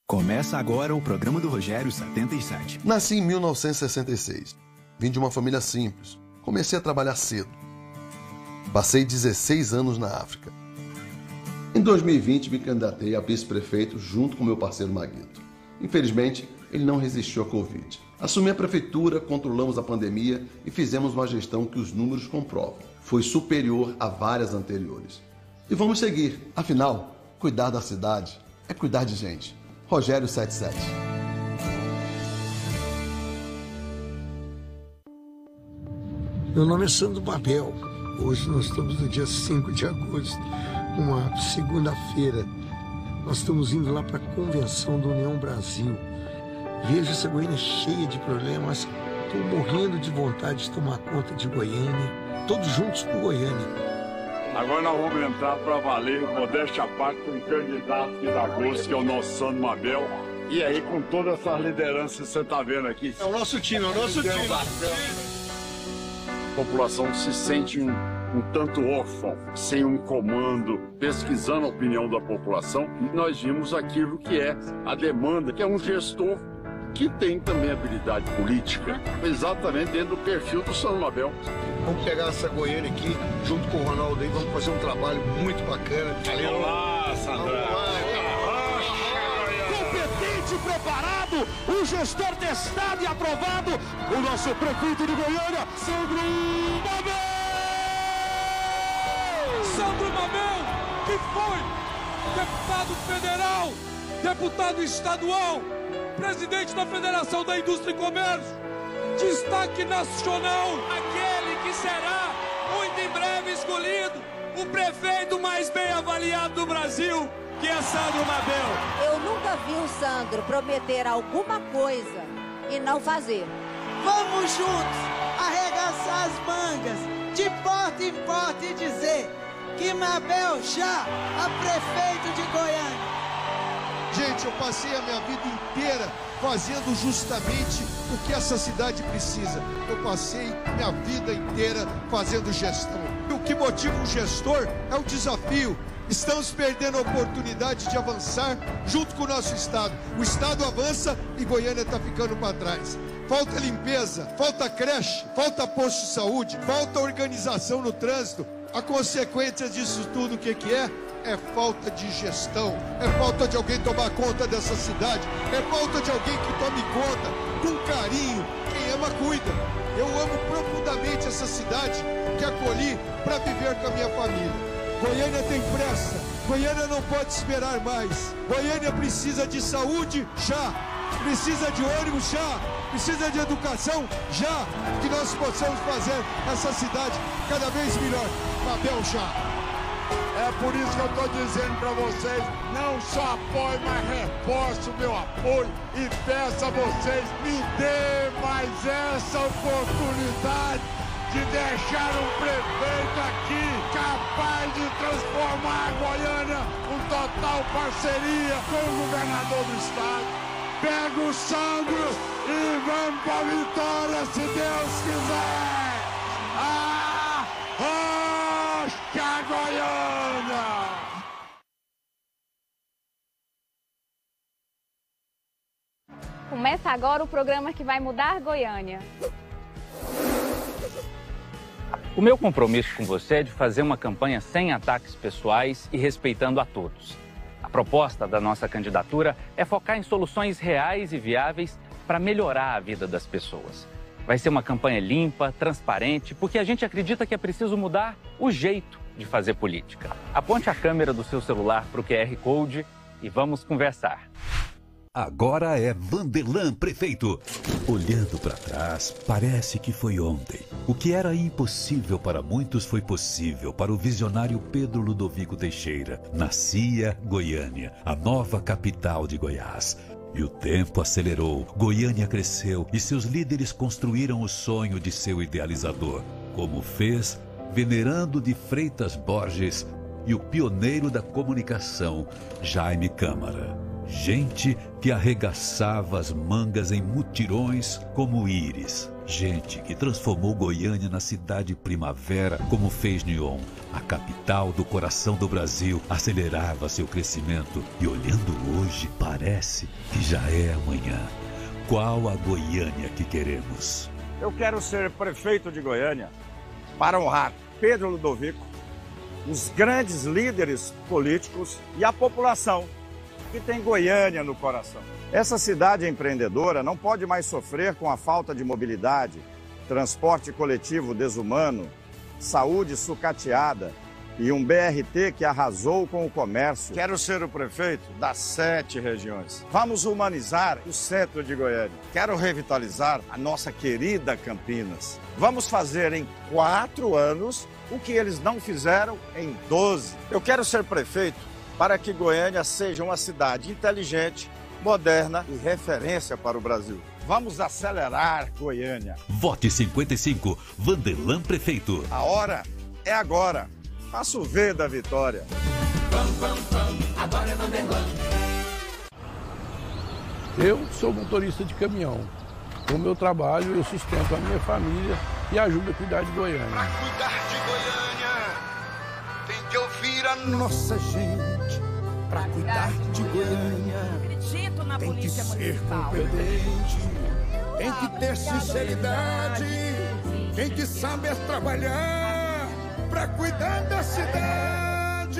Começa agora o programa do Rogério 77. Nasci em 1966. Vim de uma família simples. Comecei a trabalhar cedo. Passei 16 anos na África. Em 2020, me candidatei a vice-prefeito junto com meu parceiro Maguito. Infelizmente, ele não resistiu à Covid. Assumi a prefeitura, controlamos a pandemia e fizemos uma gestão que os números comprovam. Foi superior a várias anteriores. E vamos seguir. Afinal, cuidar da cidade é cuidar de gente. Rogério 77. Meu nome é Sandro Mabel. Hoje nós estamos no dia 5 de agosto, uma segunda-feira. Nós estamos indo lá para a convenção do União Brasil. Vejo essa Goiânia cheia de problemas. Estou morrendo de vontade de tomar conta de Goiânia. Todos juntos por Goiânia. Agora nós vamos entrar para valer, modéstia à parte, com um candidato aqui da gosto, que é o nosso Sandro Mabel. E aí, com todas essas lideranças que você está vendo aqui. É o nosso time, é o nosso time. A população se sente um tanto órfão, sem um comando, pesquisando a opinião da população. E nós vimos aquilo que é a demanda, que é um gestor que tem também habilidade política, exatamente dentro do perfil do Sandro Mabel. Vamos pegar essa Goiânia aqui, junto com o Ronaldo aí, vamos fazer um trabalho muito bacana. Olá, Sandra! Competente, preparado, um gestor testado e aprovado, o nosso prefeito de Goiânia, Sandro Mabel! Sandro Mabel, que foi deputado federal, deputado estadual, presidente da Federação da Indústria e Comércio, destaque nacional, aquele que será, muito em breve, escolhido o prefeito mais bem avaliado do Brasil, que é Sandro Mabel. Eu nunca vi o Sandro prometer alguma coisa e não fazer. Vamos juntos arregaçar as mangas, de porta em porta e dizer que Mabel já é prefeito de Goiânia. Gente, eu passei a minha vida inteira fazendo justamente o que essa cidade precisa. Eu passei minha vida inteira fazendo gestão. E o que motiva um gestor é o desafio. Estamos perdendo a oportunidade de avançar junto com o nosso estado. O estado avança e Goiânia está ficando para trás. Falta limpeza, falta creche, falta posto de saúde, falta organização no trânsito. A consequência disso tudo, o que é? É falta de gestão, é falta de alguém tomar conta dessa cidade, é falta de alguém que tome conta com carinho. Quem ama, cuida. Eu amo profundamente essa cidade que acolhi para viver com a minha família. Goiânia tem pressa, Goiânia não pode esperar mais. Goiânia precisa de saúde já, precisa de ônibus já, precisa de educação já, que nós possamos fazer essa cidade cada vez melhor. Mabel já. É por isso que eu estou dizendo para vocês, não só apoio, mas reforço o meu apoio e peço a vocês, me dê mais essa oportunidade de deixar um prefeito aqui capaz de transformar a Goiânia com total parceria com o governador do estado. Pega o Sandro e vamos para a vitória, se Deus quiser! Rocha Goiânia! Começa agora o programa que vai mudar Goiânia. O meu compromisso com você é de fazer uma campanha sem ataques pessoais e respeitando a todos. A proposta da nossa candidatura é focar em soluções reais e viáveis para melhorar a vida das pessoas. Vai ser uma campanha limpa, transparente, porque a gente acredita que é preciso mudar o jeito de fazer política. Aponte a câmera do seu celular para o QR Code e vamos conversar. Agora é Vanderlan prefeito. Olhando para trás, parece que foi ontem. O que era impossível para muitos foi possível para o visionário Pedro Ludovico Teixeira. Nascia Goiânia, a nova capital de Goiás. E o tempo acelerou, Goiânia cresceu e seus líderes construíram o sonho de seu idealizador, como fez Venerando de Freitas Borges e o pioneiro da comunicação, Jaime Câmara. Gente que arregaçava as mangas em mutirões como íris. Gente que transformou Goiânia na cidade primavera, como fez Nyon. A capital do coração do Brasil acelerava seu crescimento e, olhando hoje, parece que já é amanhã. Qual a Goiânia que queremos? Eu quero ser prefeito de Goiânia para honrar Pedro Ludovico, os grandes líderes políticos e a população que tem Goiânia no coração. Essa cidade empreendedora não pode mais sofrer com a falta de mobilidade, transporte coletivo desumano, saúde sucateada e um BRT que arrasou com o comércio. Quero ser o prefeito das 7 regiões. Vamos humanizar o centro de Goiânia. Quero revitalizar a nossa querida Campinas. Vamos fazer em 4 anos o que eles não fizeram em 12. Eu quero ser prefeito para que Goiânia seja uma cidade inteligente, moderna e referência para o Brasil. Vamos acelerar Goiânia. Vote 55, Vandelan Prefeito. A hora é agora. Faça o V da vitória. Agora é Vandelan. Eu sou motorista de caminhão. Com o meu trabalho, eu sustento a minha família e ajudo a cuidar de Goiânia. Para cuidar de Goiânia, tem que ouvir a nossa gente. Para cuidar de Goiânia, acredito na tem que polícia ser municipal. competente, tem que ter sinceridade, tem que saber trabalhar para cuidar da cidade.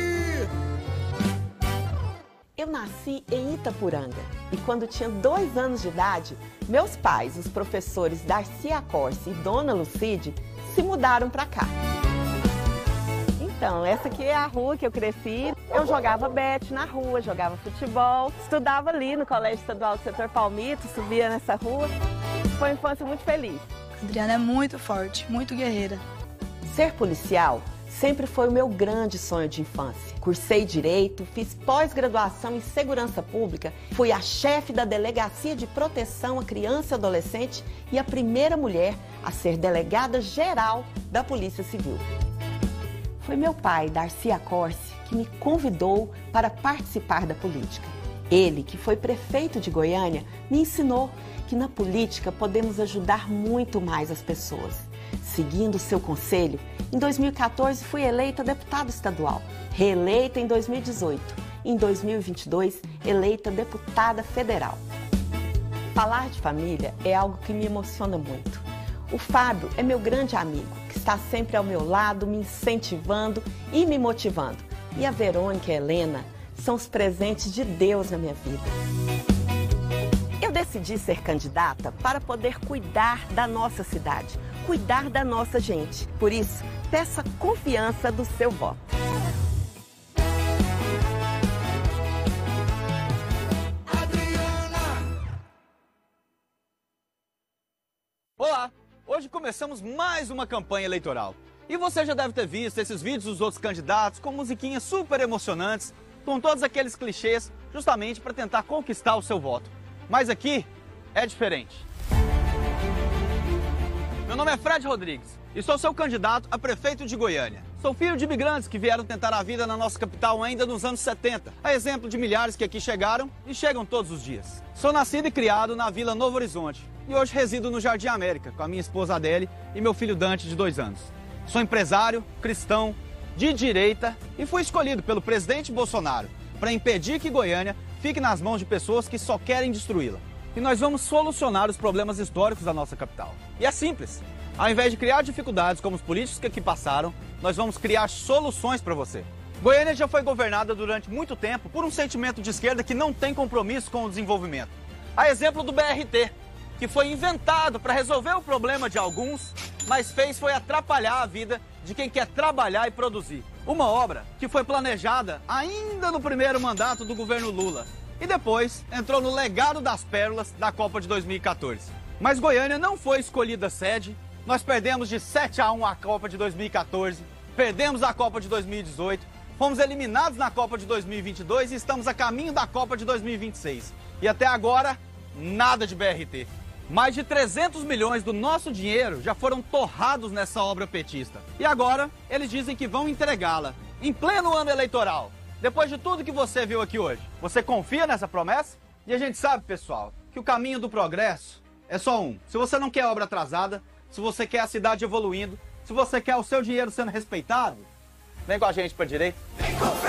Eu nasci em Itapuranga e quando tinha 2 anos de idade, meus pais, os professores Darcy Acorce e Dona Lucide, se mudaram para cá. Então, essa aqui é a rua que eu cresci. Eu jogava bete na rua, jogava futebol, estudava ali no Colégio Estadual do Setor Palmito, subia nessa rua. Foi uma infância muito feliz. A Adriana é muito forte, muito guerreira. Ser policial sempre foi o meu grande sonho de infância. Cursei Direito, fiz pós-graduação em Segurança Pública, fui a chefe da Delegacia de Proteção à Criança e Adolescente e a primeira mulher a ser delegada geral da Polícia Civil. Foi meu pai, Darcy Acorce, que me convidou para participar da política. Ele, que foi prefeito de Goiânia, me ensinou que na política podemos ajudar muito mais as pessoas. Seguindo seu conselho, em 2014 fui eleita deputada estadual, reeleita em 2018. Em 2022, eleita deputada federal. Falar de família é algo que me emociona muito. O Fábio é meu grande amigo, que está sempre ao meu lado, me incentivando e me motivando. E a Verônica e a Helena são os presentes de Deus na minha vida. Eu decidi ser candidata para poder cuidar da nossa cidade, cuidar da nossa gente. Por isso, peço a confiança do seu voto. Olá! Hoje começamos mais uma campanha eleitoral. E você já deve ter visto esses vídeos dos outros candidatos com musiquinhas super emocionantes, com todos aqueles clichês, justamente para tentar conquistar o seu voto. Mas aqui é diferente. Meu nome é Fred Rodrigues e sou seu candidato a prefeito de Goiânia. Sou filho de imigrantes que vieram tentar a vida na nossa capital ainda nos anos 70, a exemplo de milhares que aqui chegaram e chegam todos os dias. Sou nascido e criado na Vila Novo Horizonte e hoje resido no Jardim América com a minha esposa Adele e meu filho Dante, de 2 anos. Sou empresário, cristão, de direita e fui escolhido pelo presidente Bolsonaro para impedir que Goiânia fique nas mãos de pessoas que só querem destruí-la. E nós vamos solucionar os problemas históricos da nossa capital. E é simples. Ao invés de criar dificuldades como os políticos que aqui passaram, nós vamos criar soluções para você. Goiânia já foi governada durante muito tempo por um sentimento de esquerda que não tem compromisso com o desenvolvimento. A exemplo do BRT, que foi inventado para resolver o problema de alguns, mas fez foi atrapalhar a vida de quem quer trabalhar e produzir. Uma obra que foi planejada ainda no primeiro mandato do governo Lula e depois entrou no legado das pérolas da Copa de 2014. Mas Goiânia não foi escolhida sede, nós perdemos de 7-1 a Copa de 2014, perdemos a Copa de 2018, fomos eliminados na Copa de 2022 e estamos a caminho da Copa de 2026. E até agora, nada de BRT. Mais de 300 milhões do nosso dinheiro já foram torrados nessa obra petista. E agora, eles dizem que vão entregá-la, em pleno ano eleitoral. Depois de tudo que você viu aqui hoje, você confia nessa promessa? E a gente sabe, pessoal, que o caminho do progresso é só um. Se você não quer obra atrasada, se você quer a cidade evoluindo, se você quer o seu dinheiro sendo respeitado, vem com a gente para a direita.